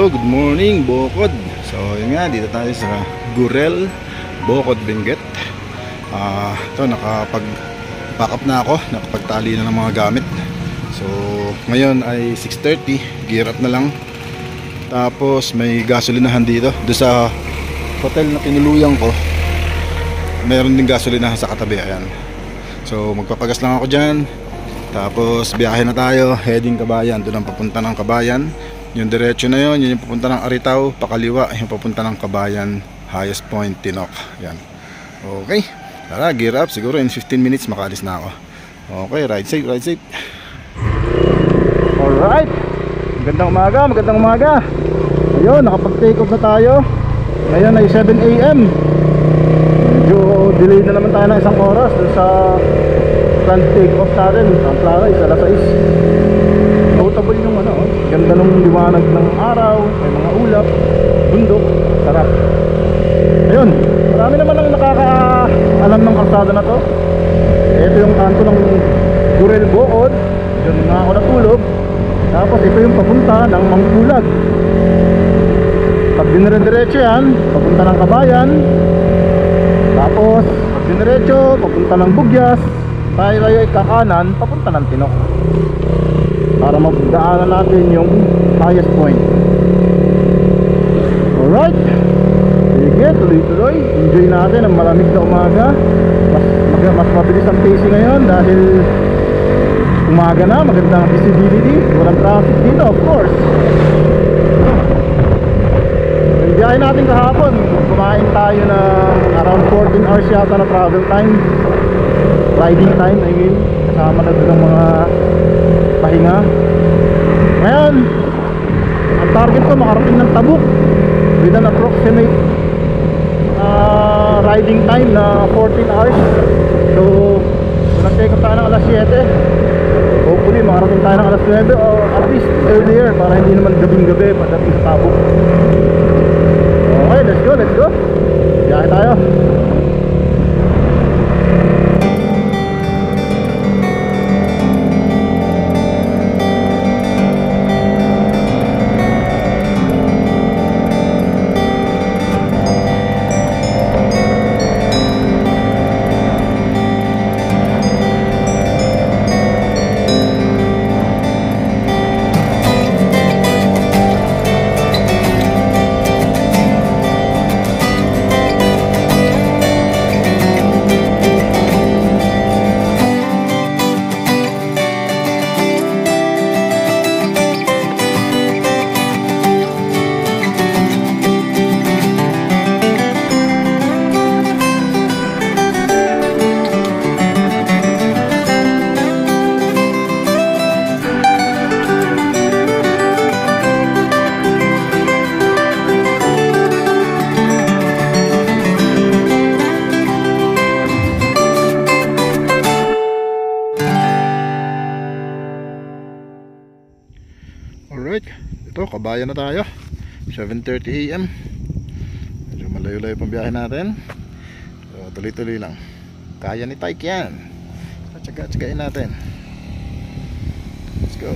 Hello, good morning, Bokod. So yun nga, dito tayo sa Gurel, Bokod, Benguet. Ito, nakapag-pack up na ako, nakapagtali na ng mga gamit. So ngayon ay 6:30, gear up na lang. Tapos may gasolinahan dito. Doon sa hotel na tinuluyan ko, mayroon din gasolinahan sa katabi, ayan. So magpapagas lang ako dyan. Tapos biyahe na tayo, heading Kabayan. Doon ang papunta ng Kabayan. Yung diretso na yun, yun yung papunta ng Aritaw. Pakaliwa, yung papunta ng Kabayan, Highest Point, Tinok. Yan. Okay, tara, gear up. Siguro in 15 minutes makaalis na ako. Okay, ride safe, ride safe. Alright, magandang umaga, magandang umaga. Ayun, nakapag-take off na tayo. Ngayon ay 7 AM. Medyo delay na naman tayo ng isang oras dun sa planned take off natin. Ang plano is alas 6. Notable yung ganda ng liwanag ng araw, may mga ulap, bundok, sarap. Ayun, marami naman ang nakakaalam ng kalsada na to. Ito yung kanto ng Gurel, Bokod. Diyan nga ako natulog. Tapos ito yung papunta ng Mangkulag. Pag dinire-diretso yan, papunta ng Kabayan. Tapos pag diniretso, papunta ng Bugyas. Tayo ay kakanan, papunta ng Tinok, para magdaanan natin yung highest point. Alright, sige, tuloy-tuloy. Enjoy natin ang malamig na umaga. Mas mabilis ang pacing ngayon dahil umaga na, magandang visibility, walang traffic dito, of course. Yung biyahe natin kahapon, kumain tayo na around 14 hours yata na travel time, riding time, I mean. Kasama na doon ang mga pahinga. Ngayon, ang target ko makarating ng Tabuk with an approximate riding time na 14 hours. So kung nag-take off tayo ng alas 7, hopefully makarating tayo ng alas 9 or at least earlier, para hindi naman gabing-gabi pagdating sa Tabuk. Okay, let's go, let's go. Biyahe tayo. Alright, ito, Kabayan na tayo. 7:30 AM. Medyo malayo-layo pang biyahe natin. So, tuloy-tuloy lang. Kaya ni Tyke yan. Tsaga-tsagain natin. Let's go.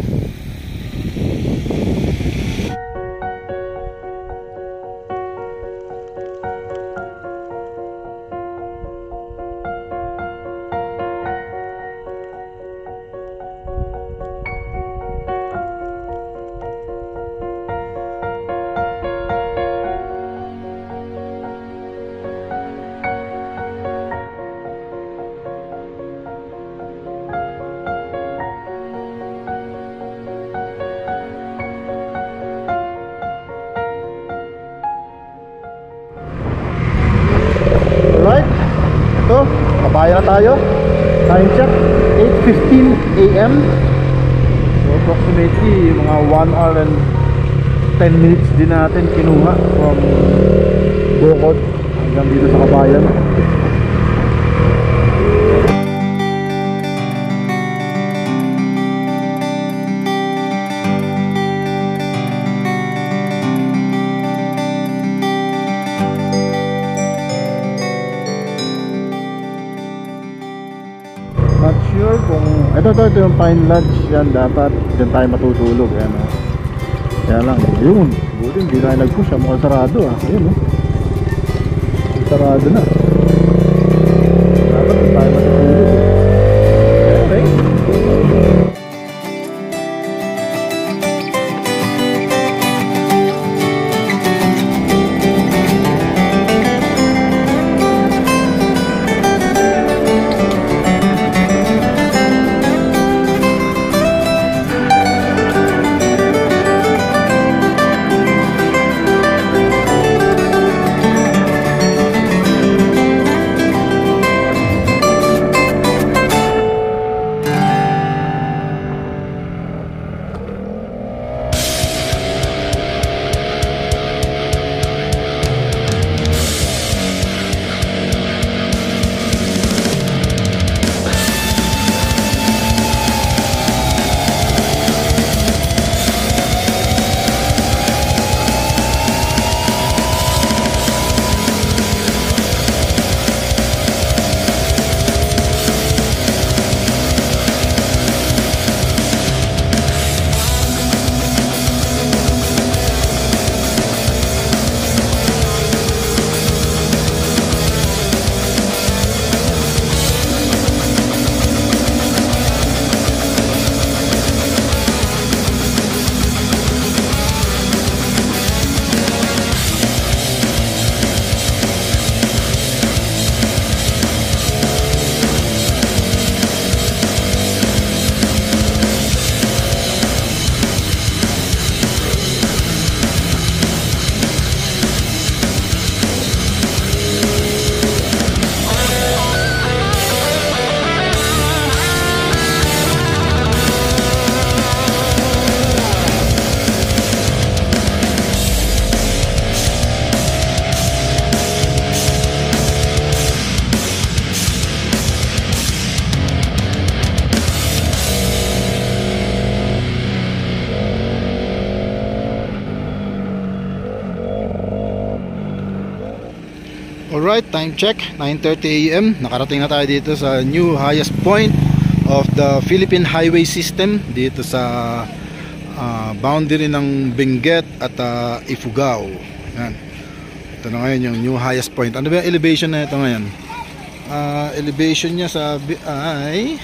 Kabayan na tayo. Time check 8:15 AM. So approximately mga 1 hour and 10 minutes din natin kinuha from Bokod hanggang dito sa Kabayan. Not sure kung ito yung Pine Lodge yan, dapat dyan tayo matutulog yan, Kaya lang, ayun, buti hindi tayo nag-push, mukhang sarado ayun sarado na. Dapat hindi tayo matutulog okay. Alright, time check, 9:30 AM. Nakarating na tayo dito sa new highest point of the Philippine Highway System dito sa boundary ng Benguet at Ifugao. Yan. Ito na ngayon yung new highest point. Ano ba yung elevation na ito ngayon? Elevation niya ay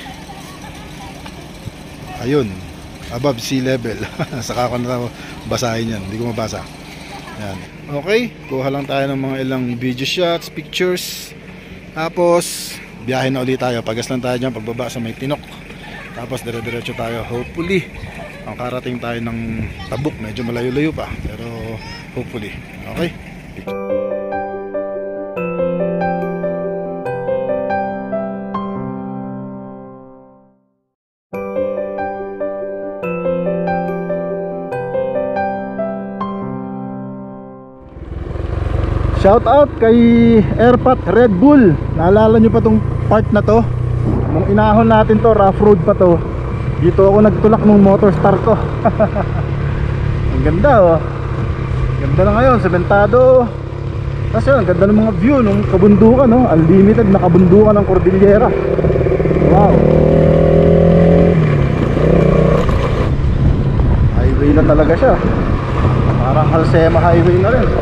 ayun, above sea level. Saka ko na basahin yan, hindi ko mabasa. Yan. Okay, kuha lang tayo ng mga ilang video shots, pictures. Tapos biyahe na ulit tayo. Pagas lang tayo dyan, pagbaba sa may Tinok. Tapos dire-diretso tayo. Hopefully makarating tayo ng Tabuk. Medyo malayo-layo pa, pero hopefully. Okay. Shout out kay Airpat Red Bull. Naalala nyo pa tong part na to? Nung inahon natin to, rough road pa to. Dito ako nagtulak ng motor star ko. Ang ganda Ganda na ngayon, sementado. Kasi ang ganda ng mga view ng kabundukan Unlimited na kabundukan ng Cordillera. Wow. Highway na talaga siya. Parang Halsema highway na rin.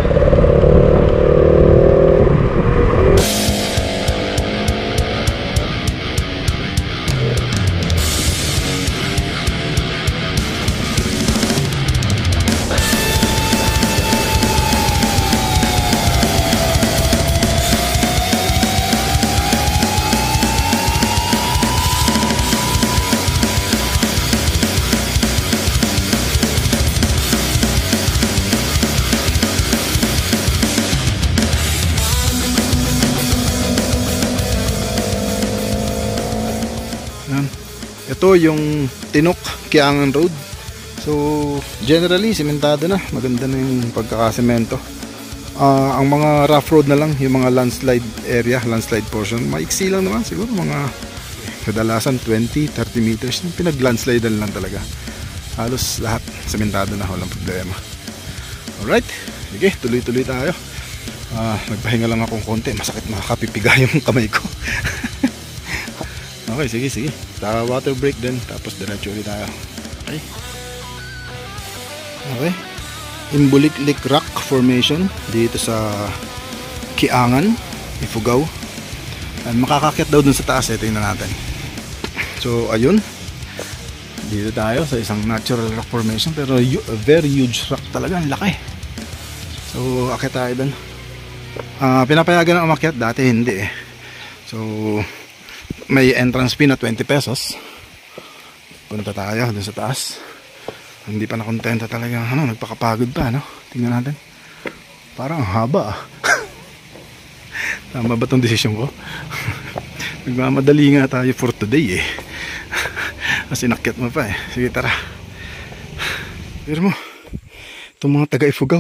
Ito yung Tinok Kiangan Road. So generally sementado na, maganda na yung pagkakasemento. Ang mga rough road na lang, yung mga landslide area, landslide portion, maiksi lang naman siguro, mga kadalasan 20-30 meters. Pinag-landslide lang talaga. Halos lahat sementado na, walang problema. Alright, sige, tuloy-tuloy tayo. Nagpahinga lang akong konti, masakit, makakapipiga yung kamay ko. Okay, sige. Water break din, tapos diretso ulit tayo. Okay. Imbuliklik Rock Formation dito sa Kiangan, Ifugao. And makakakyat daw dun sa taas, tingnan natin. So ayun, dito tayo sa isang natural rock formation, pero very huge rock talaga, ang laki. So akyat tayo dun. Pinapayagan na umakyat, dati hindi eh. So may entrance fee na 20 pesos. Punta tayo dun sa taas. Hindi pa nakontenta talaga, nagpakapagod pa, no? Tingnan natin. Parang haba ah. Tama ba tong desisyon ko? Nagmamadali nga tayo for today eh. Kasi nakyat mo pa eh. Sige, tara. Pero mo, itong mga taga-Ifugao,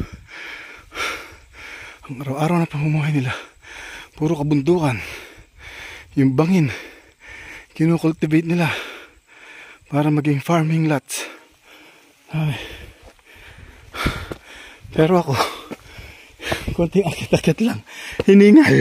ang araw-araw na pamumuhay nila, puro kabundukan. Yung bangin, kinukultivate nila para maging farming lots. Ay. Pero ako, konting akit-akit lang, hiningal.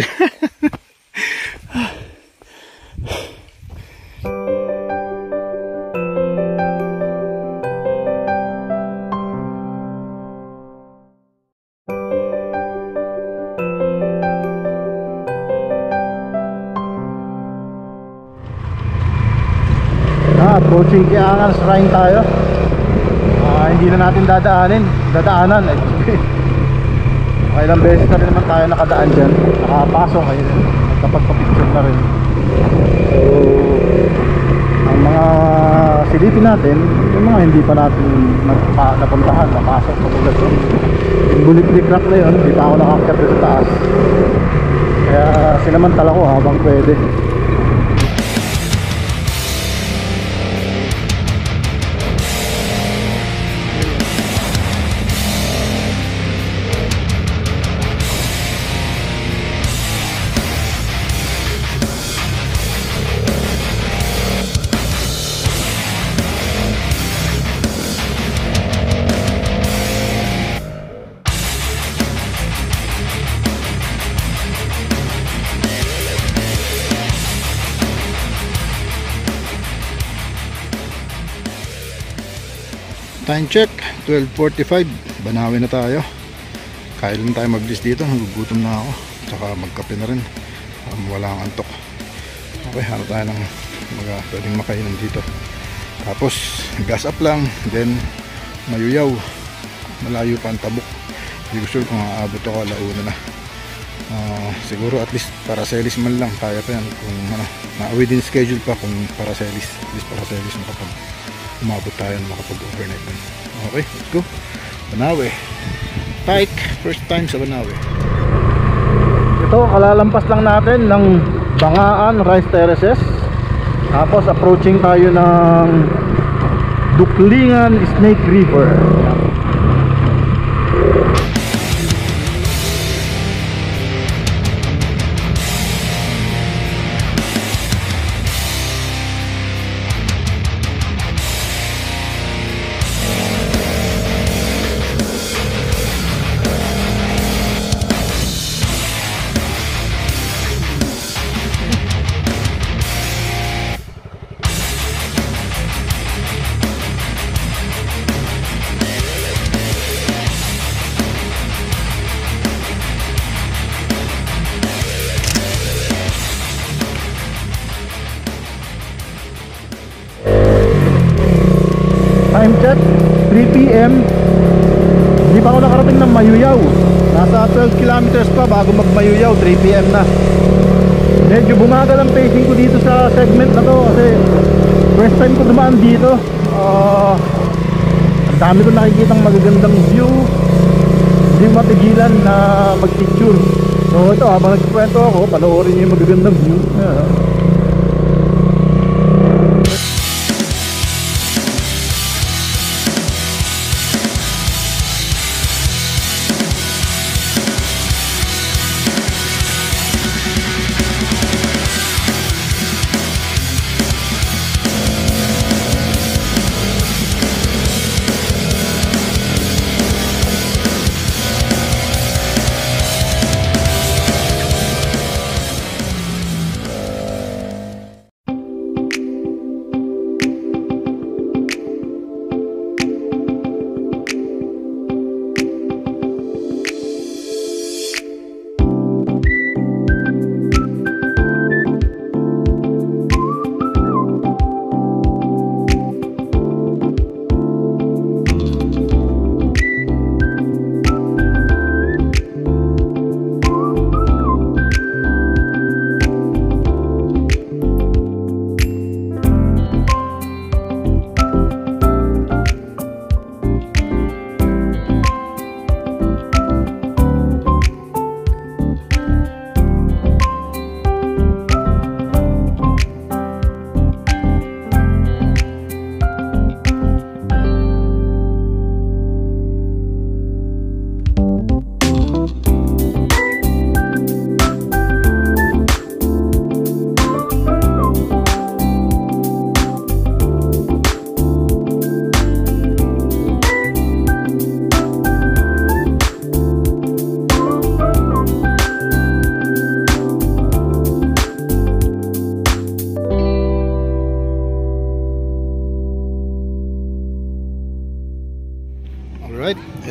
Approaching Kiangan Shrine tayo. Hindi na natin dadaanan. Ilang beses na rin naman tayo nakadaan dyan, nakapasok ayun, nagkapagpapicture na rin. So ang mga silipin natin, yung mga hindi pa natin napuntahan, napasok patulad doon. Yung Buliklik Rock na yun, hindi pa ako nakakyat sa taas, kaya sinamantala ko habang pwede. Time check, 12:45. Banawi na tayo. Kailan tayo mag-bless dito, nagugutom na ako. Tsaka magkape na rin, wala kang antok. Okay, hanap tayo ng pwedeng makainan dito. Tapos gas up lang, then Mayuyaw. Malayo pa ang Tabuk. Hindi ko sure kung aabot ako, alauna na. Siguro at least Paracelis man lang, kaya pa yan. Kung within schedule pa, kung Paracelis, at least Paracelis makapag umabot tayo na makapag-overnight dun. Okay, let's go. Banawe. Pike, first time sa Banawe. Ito, kalalampas lang natin ng Bangaan Rice Terraces. Tapos approaching tayo ng Duklingan Snake River. Time check, 3 PM. Hindi pa ako nakarating ng Mayuyaw. Nasa 12 kilometers pa bago mag Mayuyaw, 3 PM na. Medyo bumagal ang pacing ko dito sa segment na to kasi first time ko dumaan dito. Ang dami ko nakikitang magagandang view. Hindi matigilan na mag-picture. So ito, habang nagkwento ako, panoorin niyo yung magagandang view.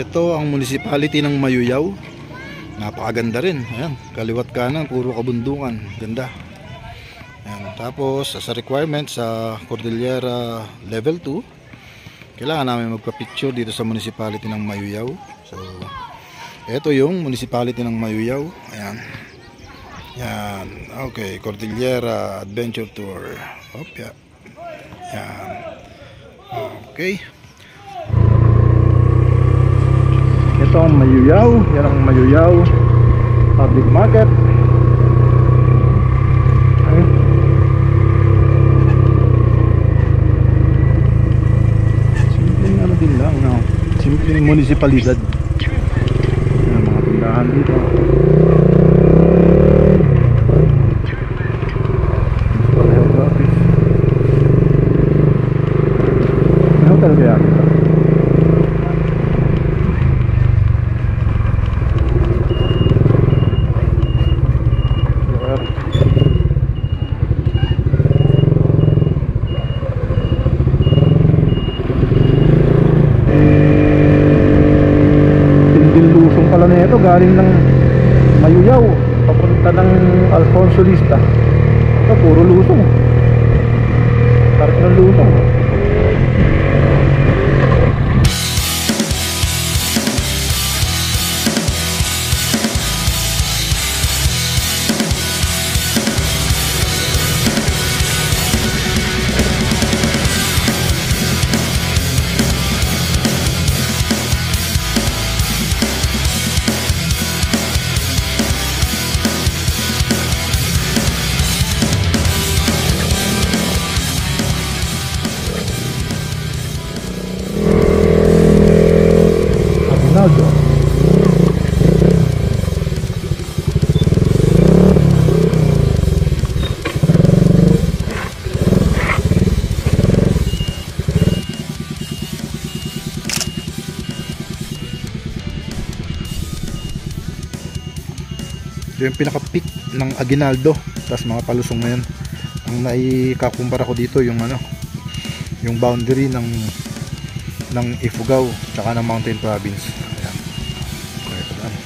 Ito ang municipality ng Mayuyaw. Napakaganda rin. Ayan, kaliwat kanan, puro kabundukan. Ganda. Ayan. Tapos, sa requirement sa Cordillera Level 2, kailangan namin magpa-picture dito sa municipality ng Mayuyaw. So, ito yung municipality ng Mayuyaw. Ayan. Yan. Okay, Cordillera Adventure Tour. Opya. Yan. Okay. Ito ang Mayuyaw. Yan ang Mayuyaw Public Market. Okay. Simpleng ano din lang, no? Simpleng munisipalidad. Yan, mga tindahan dito. May hotel kaya kita. Ito galing ng Mayuyaw papunta ng Alfonso Lista. Ito puro lusong. Sarap ng lusong. Ito yung pinaka-peak ng Aguinaldo, tapos mga palusong na yan. Ang naikakumpara ko dito yung ano, yung boundary ng Ifugao tsaka ng Mountain Province. Ayan. Okay, ito lang.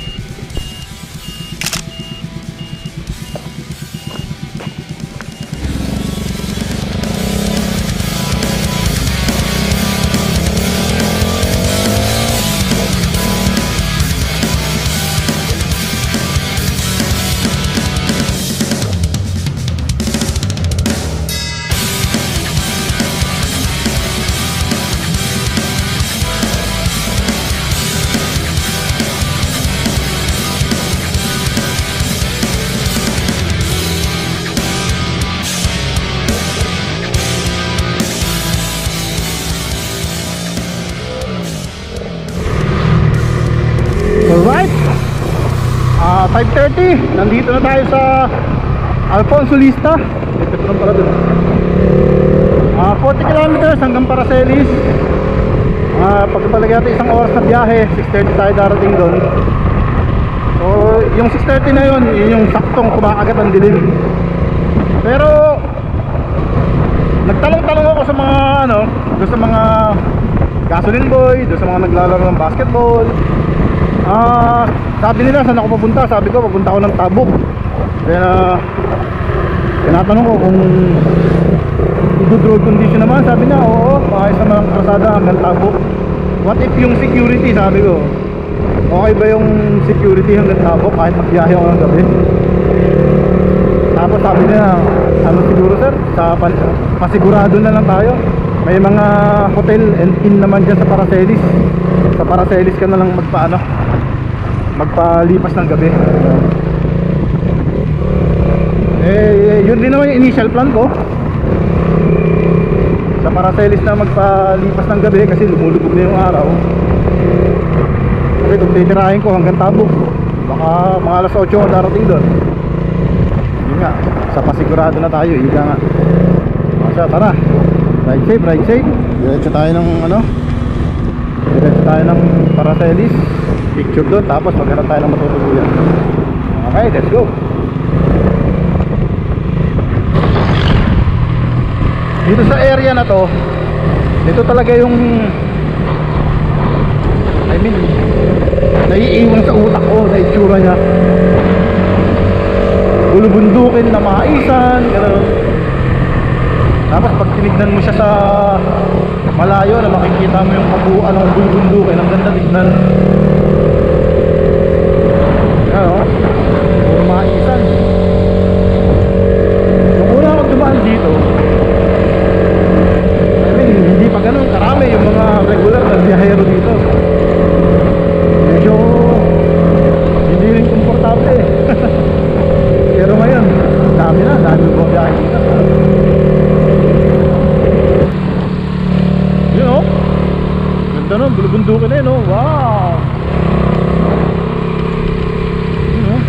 Alright, 5:30, nandito na tayo sa Alfonso Lista. Ito lang pala dun. 40 kilometers hanggang Paracelis. Pagpapalagay natin isang oras na biyahe, 6:30 tayo darating doon. So yung 6:30 na yun, yun yung saktong kumakagat ang dilim. Pero nagtanong-tanong ako sa mga ano, doon sa mga gasoline boy, doon sa mga naglalaro ng basketball. Sabi nila saan ako papunta. Sabi ko papunta ako ng Tabuk. Kaya tinatanong ko kung good road condition naman. Sabi niya oo, maayos naman ang kalsada hanggang Tabuk. What if yung security? Sabi ko okay ba yung security hanggang Tabuk kahit magbiyahe ako ng gabi? Tapos sabi niya ano siguro sir, sa pasigurado na lang tayo. May mga hotel and inn naman dyan sa Paracelis. Sa Paracelis ka na lang magpalipas ng gabi. Yun din naman yung initial plan ko, sa Paracelis na magpalipas ng gabi kasi lumulubog na yung araw. Kasi kung titirahin ko hanggang Tabuk, baka mga alas 8 ako darating doon. Yun nga, sa pasigurado na tayo, ika nga. Masya, tara, ride safe. Diretso tayo ng diretso tayo ng Paracelis, picture doon, tapos maghanap tayo ng matutuluyan. Okay, let's go. Dito sa area na to, dito talaga yung mean, naiiwan sa utak ko na itsura niya. Bulubundukin na maisan, gano'n. Tapos pag tinignan mo siya sa malayo na makikita mo yung kabuuan ng bulubundukin, ang ganda tignan. Ano? Puro maisan. Nung una ako dumaan dito, I mean, hindi pa ganun karami yung mga regular na biyahero dito. Medyo hindi rin komportable eh. Pero ngayon, dami mo biyahe dito. Yun o, ganda nun, bulubundukin na yun o. Wow! Yun o.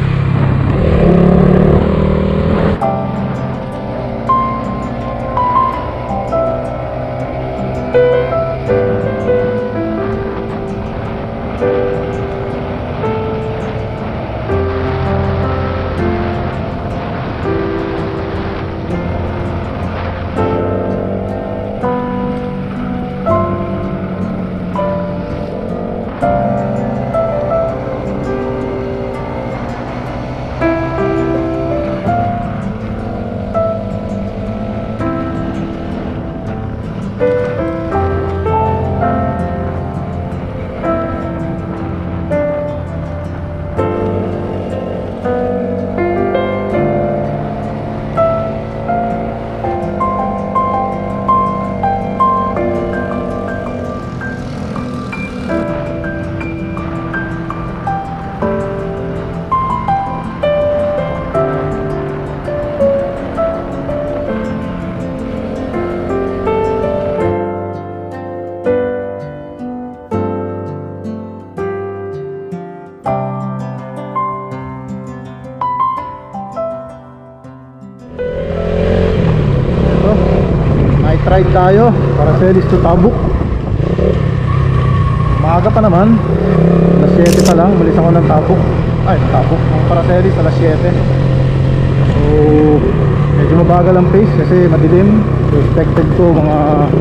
Ride tayo para Celis to Tabuk. Maaga pa naman, alas 7 pa lang. Malis ako ng Tabuk. Ay, Tabuk, para Celis alas 7. So medyo mabagal ang pace kasi madilim. So expected ko mga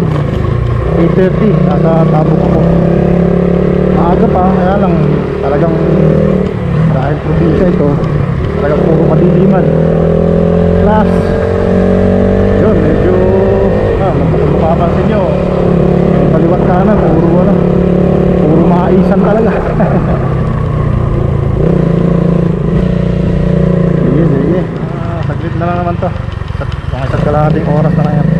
8:30 nasa Tabuk ako. Maaga pa, kaya lang talagang dahil probinsya ito, talagang puro madiliman. Plus yun, medyo kung mapapansin nyo, yung kaliwat kanan, puro maisan talaga. Sige. Saglit na lang naman to. Mga isang kalahating oras na yan.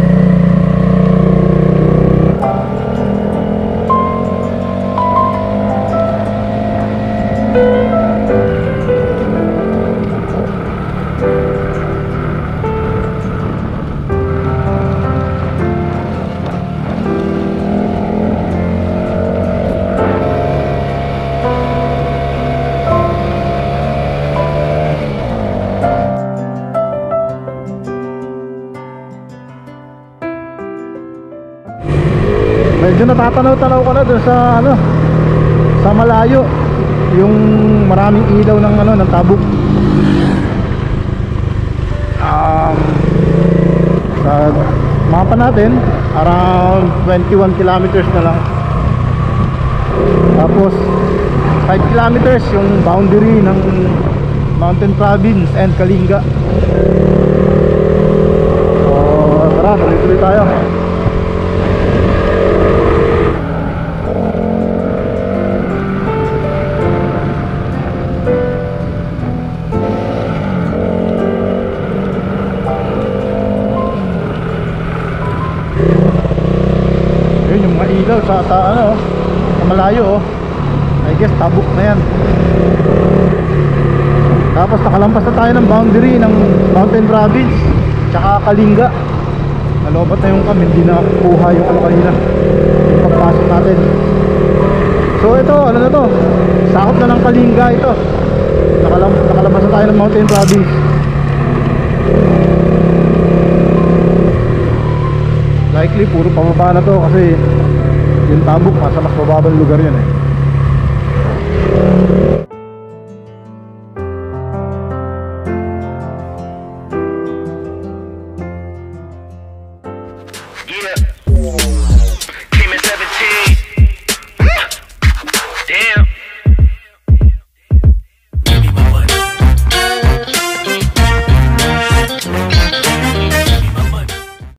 Medyo natatanaw-tanaw ko na dun sa sa malayo, yung maraming ilaw ng Tabuk. Sa mapa natin around 21 kilometers na lang. Tapos 5 kilometers yung boundary ng Mountain Province and Kalinga. So tara, tuloy-tuloy tayo. Ilaw sa malayo I guess Tabuk na yan. Tapos nakalampas na tayo ng boundary ng Mountain Province tsaka Kalinga. Nalobat na yung kami, hindi na kuha yung kanina yung pagpasok natin. So ito, na to, sakop na ng Kalinga ito. Nakalabas na tayo ng Mountain Province. Likely puro pababa na to kasi yung Tabuk nasa mas mababang lugar yun eh.